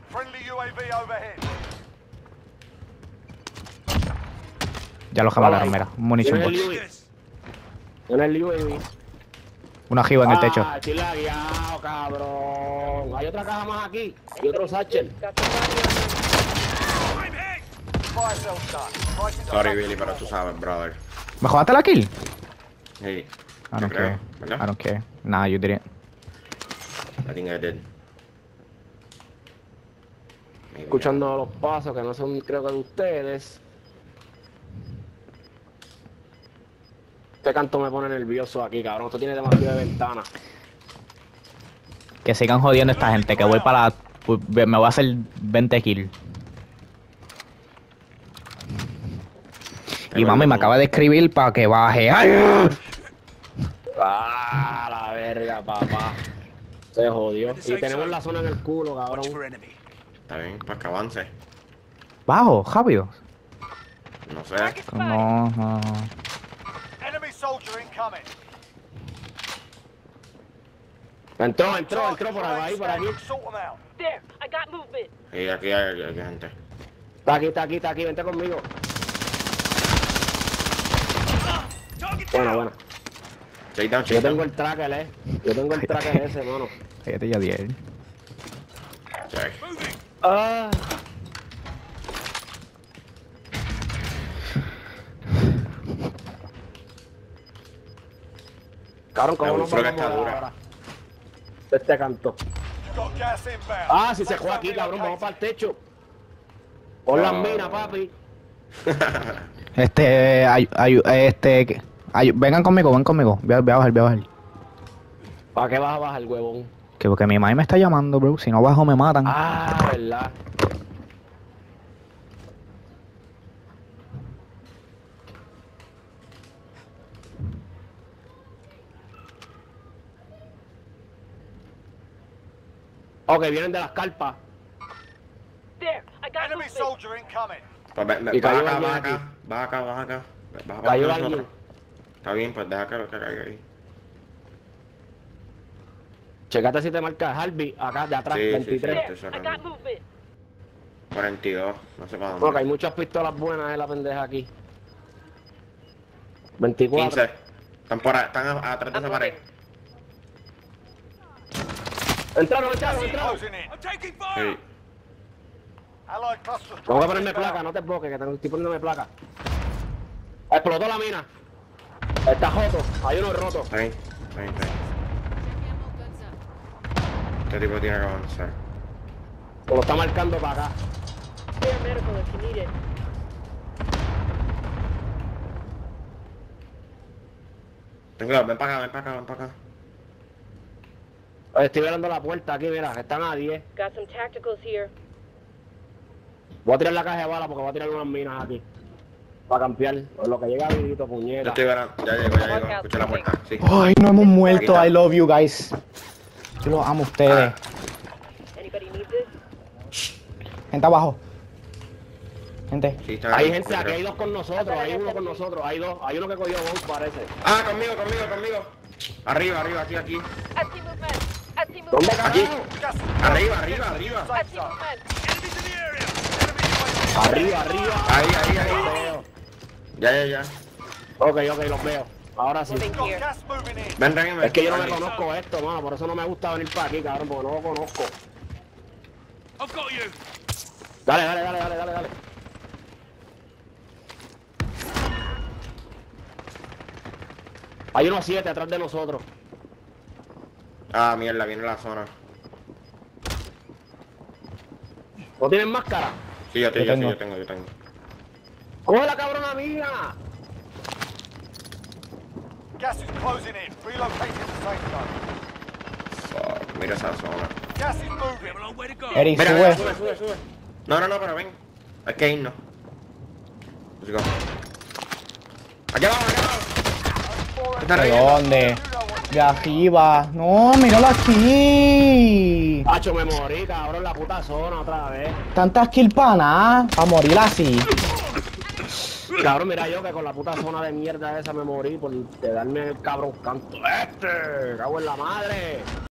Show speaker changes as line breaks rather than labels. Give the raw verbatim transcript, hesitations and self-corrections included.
Ya los mataron, mira. Munition box.
En el U A V.
Una jiba en el techo.
Ah, estoy lagueado, cabrón. Hay otra caja más aquí. Y otro satchel.
Sorry, Billy, pero tú sabes, brother.
¿Me jodaste la kill?
Hey.
I don't care.
¿verdad?
I don't care. Nah, you didn't.
I think I did.
Escuchando los pasos que no son, creo que de ustedes. Este canto me pone nervioso aquí, cabrón. Esto tiene demasiado de ventana.
Que sigan jodiendo a esta gente, que voy para la... Me voy a hacer veinte kills. Y mami me acaba de escribir para que baje. ¡Ay!
Ah, la verga, papá. Se jodió. Y tenemos la zona en el culo, cabrón.
Está bien, para que avance.
Bajo, rápido.
No sé.
No, no.
Entró, entró, entró por ahí, por aquí.
Y aquí hay, hay gente.
Está aquí, está aquí, está aquí. Vente conmigo. Bueno, bueno.
Shake down,
Yo
shake
tengo
down.
el tracker, eh. Yo tengo el tracker ese, mano.
Cállate ya, diez.
Check.
Ah. Cabrón, ¿cómo
Me
nos
gustó
vamos
que
a
está
mover
dura.
ahora? De este canto. Ah, si se juega aquí, cabrón, vamos para el techo. Pon las
No.
minas, papi.
Este, ay, ay, este, que- ay, vengan conmigo, ven conmigo. Voy a, voy a bajar, voy a bajar.
¿Para qué vas a bajar, huevón?
Que porque mi mamá me está llamando, bro. Si no bajo me matan.
Ah, verdad. Ok, vienen de las carpas.
Pues ve, ve,
Y
baja
cayó
acá,
alguien
baja
aquí.
acá, baja acá, baja acá. Baja
Cayó
baja
alguien.
nosotros. Está bien, pues deja que, que caiga ahí.
Checate si te marca Harvey, acá de atrás,
Sí, sí, sí,
veintitrés.
estoy cerrando. cuarenta y dos, no sé para
Bueno, que
dónde.
hay muchas pistolas buenas en la pendeja aquí. veinticuatro.
quince. Están por ahí, están a- atrás de esa pared.
Entraron, entraron, entraron.
Sí.
Tengo que ponerme placa, no te enfoques, que tengo, estoy poniéndome placa. Explotó la mina. Está roto, hay uno roto.
Está bien, está bien, está bien. Este tipo tiene que avanzar.
O lo está marcando para acá.
Tengo, ven para acá, ven para acá, ven para acá.
Oye, estoy velando la puerta aquí, mira, que están a diez.
Got some tacticals here.
Voy a tirar la caja de bala porque voy a tirar unas minas aquí. Para campear. Por lo que llega vidito,
Yo
puñeta.
estoy verando, ya llegó, ya llegó. Escuché la puerta, sí.
Ay, no hemos muerto.
Aquí está.
I love you guys. Yo los amo a ustedes.
Anybody need this?
Gente abajo. Gente.
Sí, está
Hay
ahí,
gente aquí,
creo.
hay dos con nosotros, hay uno con nosotros, hay dos. Hay uno que cogió bomb, parece.
Ah, conmigo, conmigo, conmigo. Arriba, arriba, aquí, aquí.
I see movement. I see movement.
¿Dónde
Aquí.
carajo?
Arriba, arriba, arriba.
I see movement.
Arriba, arriba.
Ahí, ahí,
Los
ahí.
veo.
Ya, ya, ya.
Ok, ok, los veo. Ahora sí.
Moving here.
Ven, ven, ven.
Es que yo no me
Aquí.
conozco esto, mano, por eso no me gusta venir para aquí, cabrón, porque no lo conozco. Dale, dale, dale, dale, dale, dale. Hay unos siete atrás de nosotros.
Ah, mierda, viene la zona.
¿No tienen máscara?
Sí, yo, te,
Yo
yo, sí,
tengo.
yo tengo, yo tengo.
¡Coge la cabrona mía!
Gas is closing in. Relocating the safe zone.
Fuck, mira esa zona.
Gas is moving.
Eric,
Mira, mira,
sube.
sube, sube, sube. No, no, no, pero ven. Hay que irnos. Let's go. Allá abajo, allá abajo. Está
¿De
reyendo.
dónde? De arriba. No, míralo aquí.
Hacho, me morí, cabrón, la puta zona otra vez.
Tantas kills para nada. Para morir así.
Cabrón, mira yo que con la puta zona de mierda esa me morí por de darme el cabrón canto este. Cago en la madre.